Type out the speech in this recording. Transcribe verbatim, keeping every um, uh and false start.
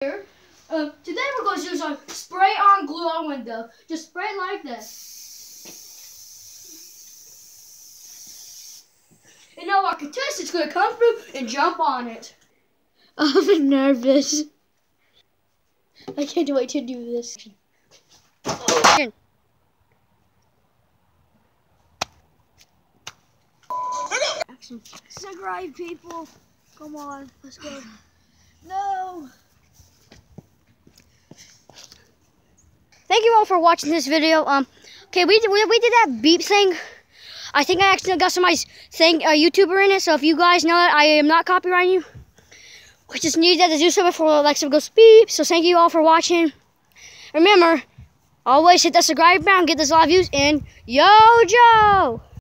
Here, uh, today we're going to do some spray on glue on window. Just spray it like this. And now our contestant's going to come through and jump on it. I'm nervous. I can't wait to do this. Action. Subscribe, people. Come on, let's go. No. Thank you all for watching this video. Um, okay, we we, we did that beep thing. I think I accidentally got somebody's thing, a uh, YouTuber in it. So if you guys know that, I am not copyrighting you. We just need that to do so before Alexa goes beep. So thank you all for watching. Remember, always hit that subscribe button, get this a lot of views, and yo, Joe.